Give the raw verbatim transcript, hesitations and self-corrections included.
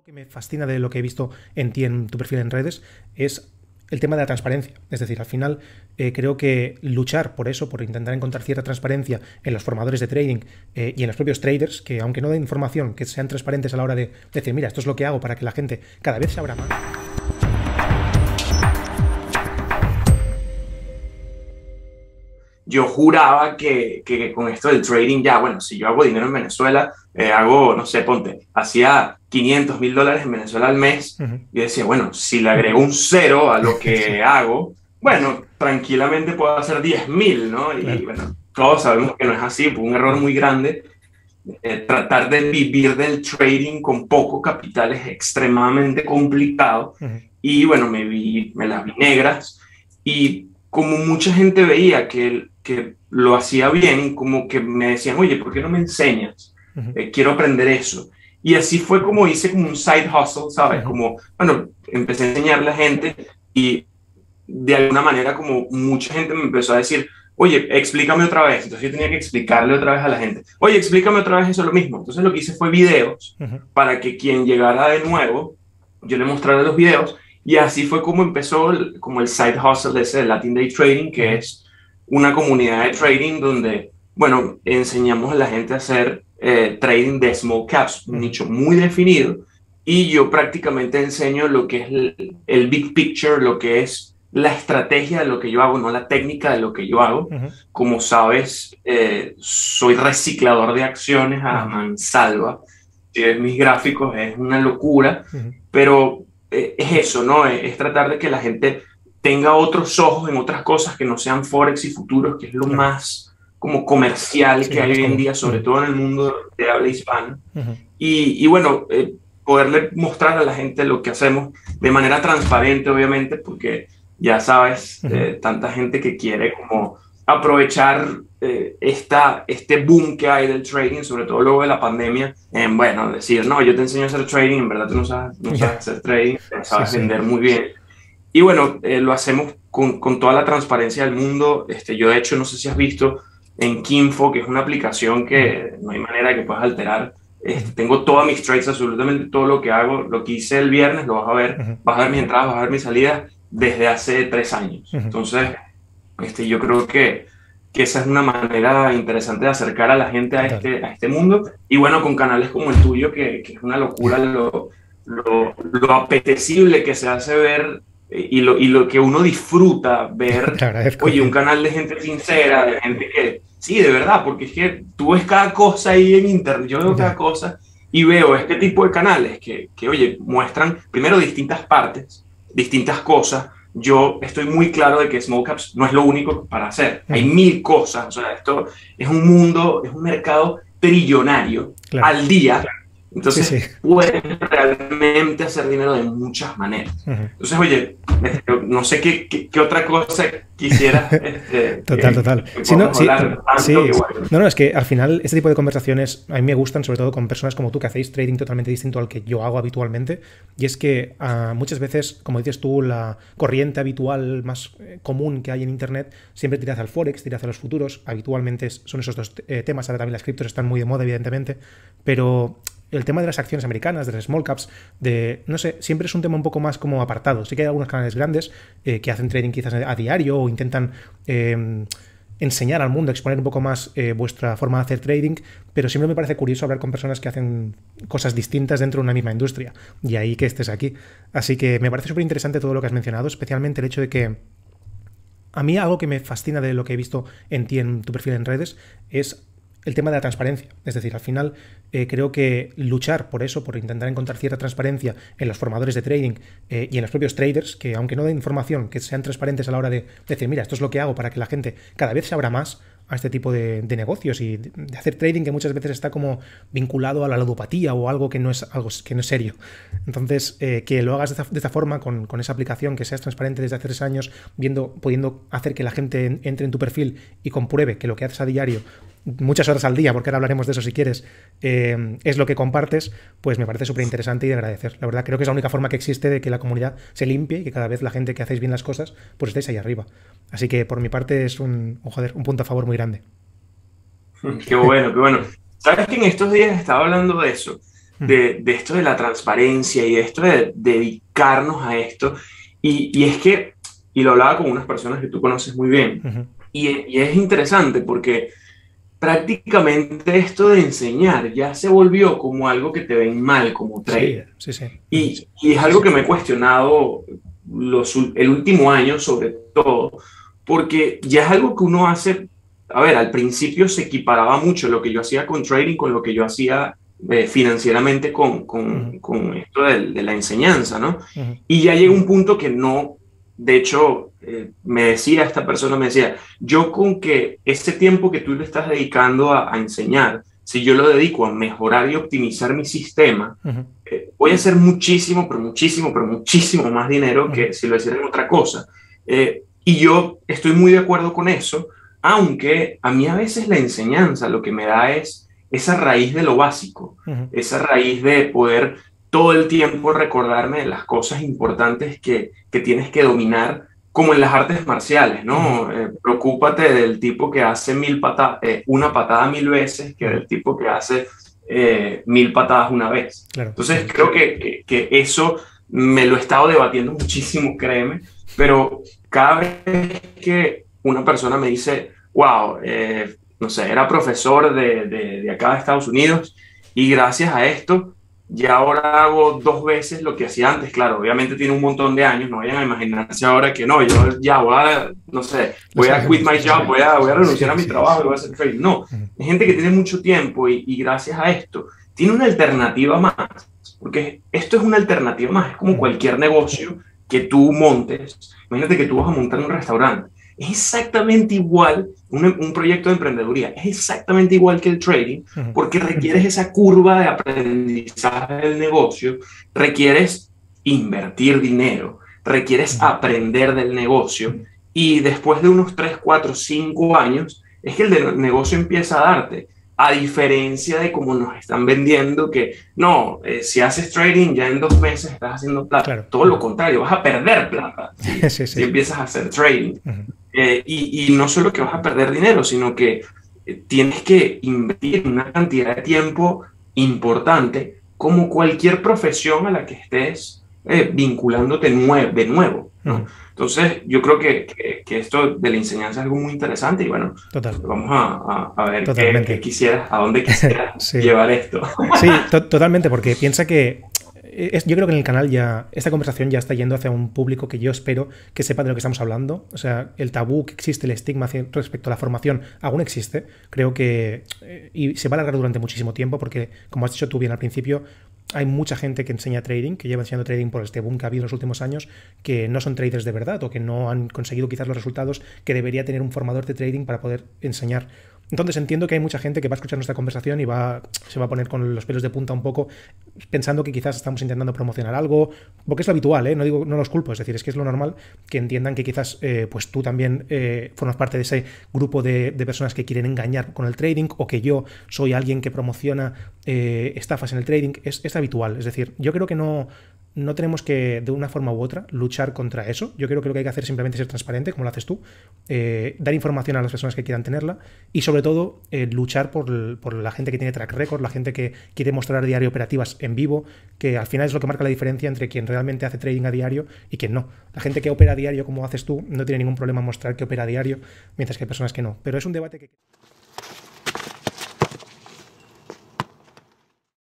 Lo que me fascina de lo que he visto en ti, en tu perfil en redes, es el tema de la transparencia. Es decir, al final eh, creo que luchar por eso, por intentar encontrar cierta transparencia en los formadores de trading eh, y en los propios traders, que aunque no den información, que sean transparentes a la hora de decir, mira, esto es lo que hago para que la gente cada vez se abra más. Yo juraba que, que con esto del trading ya, bueno, si yo hago dinero en Venezuela, eh, hago, no sé, ponte, hacía quinientos mil dólares en Venezuela al mes. Uh-huh. Y decía, bueno, si le agrego un cero a lo que sí. hago, bueno, tranquilamente puedo hacer diez mil, ¿no? Y Claro. bueno, todos sabemos que no es así, fue un error muy grande. Eh, tratar de vivir del trading con poco capital es extremadamente complicado. Uh-huh. Y bueno, me, vi, me las vi negras. Y como mucha gente veía que, que lo hacía bien, como que me decían, oye, ¿por qué no me enseñas? Uh-huh. Eh, quiero aprender eso. Y así fue como hice como un side hustle, ¿sabes? Uh-huh. Como, bueno, empecé a enseñarle a gente y de alguna manera como mucha gente me empezó a decir, oye, explícame otra vez. Entonces yo tenía que explicarle otra vez a la gente, oye, explícame otra vez eso, lo mismo. Entonces lo que hice fue videos Uh-huh. para que quien llegara de nuevo, yo le mostrara los videos. Y así fue como empezó el, como el side hustle ese de Latin Day Trading, que uh-huh. es una comunidad de trading donde, bueno, enseñamos a la gente a hacer eh, trading de small caps, un uh-huh. nicho muy definido, y yo prácticamente enseño lo que es el, el big picture, lo que es la estrategia de lo que yo hago, no la técnica de lo que yo hago. Uh-huh. Como sabes, eh, soy reciclador de acciones a uh-huh. mansalva. Si ves mis gráficos, es una locura, uh-huh. pero eh, es eso, ¿no? Es, es tratar de que la gente tenga otros ojos en otras cosas que no sean forex y futuros, que es lo uh-huh. más como comercial sí, que hay hoy en día, sobre uh-huh. todo en el mundo de habla hispana. Uh-huh. Y, y bueno, eh, poderle mostrar a la gente lo que hacemos de manera transparente, obviamente, porque ya sabes, uh-huh. eh, tanta gente que quiere como aprovechar eh, esta, este boom que hay del trading, sobre todo luego de la pandemia, en, bueno, decir, no, yo te enseño a hacer trading, en verdad tú no sabes, no sabes hacer trading, sabes sí, vender sí. muy bien. Y bueno, eh, lo hacemos con, con toda la transparencia del mundo. Este, yo de hecho, no sé si has visto en Kinfo, que es una aplicación que no hay manera que puedas alterar. Este, tengo todas mis trades, absolutamente todo lo que hago, lo que hice el viernes, lo vas a ver, uh-huh. vas a ver mis entradas, vas a ver mis salidas desde hace tres años. Uh-huh. Entonces, este, yo creo que, que esa es una manera interesante de acercar a la gente a este, a este mundo. Y bueno, con canales como el tuyo, que, que es una locura lo, lo, lo apetecible que se hace ver y lo, y lo que uno disfruta ver. Oye, un canal de gente sincera, de gente que... Sí, de verdad, porque es que tú ves cada cosa ahí en internet, yo veo cada cosa y veo este tipo de canales que, que oye, muestran primero distintas partes, distintas cosas. Yo estoy muy claro de que small caps no es lo único para hacer. Hay mil cosas. O sea, esto es un mundo, es un mercado trillonario claro. al día. Entonces, sí, sí. puedes realmente hacer dinero de muchas maneras. Uh-huh. Entonces, oye, no sé qué, qué, qué otra cosa quisieras. Este, total, que, total. Que sí, no, sí, tanto, sí, que bueno. no, no, es que al final este tipo de conversaciones a mí me gustan, sobre todo con personas como tú que hacéis trading totalmente distinto al que yo hago habitualmente. Y es que uh, muchas veces, como dices tú, la corriente habitual más eh, común que hay en Internet siempre tira hacia el Forex, tira hacia los futuros. Habitualmente son esos dos eh, temas. Ahora también las criptos están muy de moda, evidentemente. Pero el tema de las acciones americanas, de las small caps, de, no sé, siempre es un tema un poco más como apartado. Sí que hay algunos canales grandes eh, que hacen trading quizás a diario o intentan eh, enseñar al mundo, exponer un poco más eh, vuestra forma de hacer trading, pero siempre me parece curioso hablar con personas que hacen cosas distintas dentro de una misma industria, y ahí que estés aquí. Así que me parece súper interesante todo lo que has mencionado, especialmente el hecho de que a mí algo que me fascina de lo que he visto en ti, en tu perfil en redes, es el tema de la transparencia. Es decir, al final eh, creo que luchar por eso, por intentar encontrar cierta transparencia en los formadores de trading eh, y en los propios traders, que aunque no den información, que sean transparentes a la hora de decir, mira, esto es lo que hago para que la gente cada vez se abra más a este tipo de, de negocios y de, de hacer trading que muchas veces está como vinculado a la ludopatía o algo que no es algo que no es serio. Entonces, eh, que lo hagas de esta, de esta forma, con, con esa aplicación, que seas transparente desde hace tres años, viendo, pudiendo hacer que la gente entre en tu perfil y compruebe que lo que haces a diario, muchas horas al día, porque ahora hablaremos de eso si quieres, eh, es lo que compartes, pues me parece súper interesante y de agradecer. La verdad, creo que es la única forma que existe de que la comunidad se limpie y que cada vez la gente que hacéis bien las cosas, pues estéis ahí arriba. Así que por mi parte es un, oh, joder, un punto a favor muy grande. Qué bueno, qué bueno. Sabes que en estos días estaba hablando de eso, de, de esto de la transparencia y de esto de, de dedicarnos a esto. Y, y es que, y lo hablaba con unas personas que tú conoces muy bien, Uh-huh. y, y es interesante porque prácticamente esto de enseñar ya se volvió como algo que te ven mal como Sí, trader. sí, sí. Y, y es algo que me he cuestionado los, el último año sobre todo, porque ya es algo que uno hace, a ver, al principio se equiparaba mucho lo que yo hacía con trading con lo que yo hacía eh, financieramente con, con, Uh-huh. con esto de, de la enseñanza, ¿no? Uh-huh. Y ya llega un punto que no, de hecho, eh, me decía esta persona, me decía, yo con que ese tiempo que tú le estás dedicando a, a enseñar, si yo lo dedico a mejorar y optimizar mi sistema, Uh-huh. eh, voy a hacer muchísimo, pero muchísimo, pero muchísimo más dinero Uh-huh. que si lo hiciera en otra cosa. Eh, y yo estoy muy de acuerdo con eso, aunque a mí a veces la enseñanza lo que me da es esa raíz de lo básico, Uh-huh. esa raíz de poder todo el tiempo recordarme de las cosas importantes que, que tienes que dominar, como en las artes marciales, ¿no? Uh-huh. Eh, preocúpate del tipo que hace mil pata eh, una patada mil veces que Uh-huh. del tipo que hace eh, mil patadas una vez. Claro. Entonces creo que, que, que eso me lo he estado debatiendo muchísimo, créeme, pero cada vez que una persona me dice, wow, eh, no sé, era profesor de, de, de acá de Estados Unidos y gracias a esto ya ahora hago dos veces lo que hacía antes. Claro, obviamente tiene un montón de años, no vayan a imaginarse ahora que no, yo ya voy a, no sé, voy a quit my job, voy a, voy a renunciar a mi trabajo y voy a hacer trading. No, hay gente que tiene mucho tiempo y, y gracias a esto tiene una alternativa más, porque esto es una alternativa más, es como cualquier negocio que tú montes. Imagínate que tú vas a montar un restaurante. Es exactamente igual, un, un proyecto de emprendeduría, es exactamente igual que el trading, porque requieres esa curva de aprendizaje del negocio, requieres invertir dinero, requieres aprender del negocio y después de unos tres, cuatro, cinco años es que el negocio empieza a darte. A diferencia de cómo nos están vendiendo que no, eh, si haces trading ya en dos meses estás haciendo plata. Claro. Todo lo contrario, vas a perder plata si, sí, sí. si empiezas a hacer trading. Uh-huh. eh, y, y no solo que vas a perder dinero, sino que eh, tienes que invertir una cantidad de tiempo importante como cualquier profesión a la que estés eh, vinculándote nue de nuevo, ¿no? Uh-huh. Entonces, yo creo que, que, que esto de la enseñanza es algo muy interesante y bueno, Total. vamos a, a, a ver qué, qué quisieras, a dónde quisieras sí. llevar esto. Sí, to totalmente, porque piensa que es, yo creo que en el canal ya, esta conversación ya está yendo hacia un público que yo espero que sepa de lo que estamos hablando. O sea, el tabú que existe, el estigma respecto a la formación aún existe. Creo que, y se va a alargar durante muchísimo tiempo porque, como has dicho tú bien al principio, hay mucha gente que enseña trading, que lleva enseñando trading por este boom que ha habido en los últimos años, que no son traders de verdad o que no han conseguido quizás los resultados que debería tener un formador de trading para poder enseñar. Entonces entiendo que hay mucha gente que va a escuchar nuestra conversación y va, se va a poner con los pelos de punta un poco pensando que quizás estamos intentando promocionar algo, porque es lo habitual, ¿eh? No digo, no los culpo, es decir, es que es lo normal que entiendan que quizás eh, pues tú también eh, formas parte de ese grupo de, de personas que quieren engañar con el trading o que yo soy alguien que promociona eh, estafas en el trading. Es, es habitual, es decir, yo creo que no... No tenemos que, de una forma u otra, luchar contra eso. Yo creo que lo que hay que hacer es simplemente ser transparente, como lo haces tú, eh, dar información a las personas que quieran tenerla y, sobre todo, eh, luchar por, por la gente que tiene track record, la gente que quiere mostrar a diario operativas en vivo, que al final es lo que marca la diferencia entre quien realmente hace trading a diario y quien no. La gente que opera a diario, como haces tú, no tiene ningún problema en mostrar que opera a diario, mientras que hay personas que no. Pero es un debate que...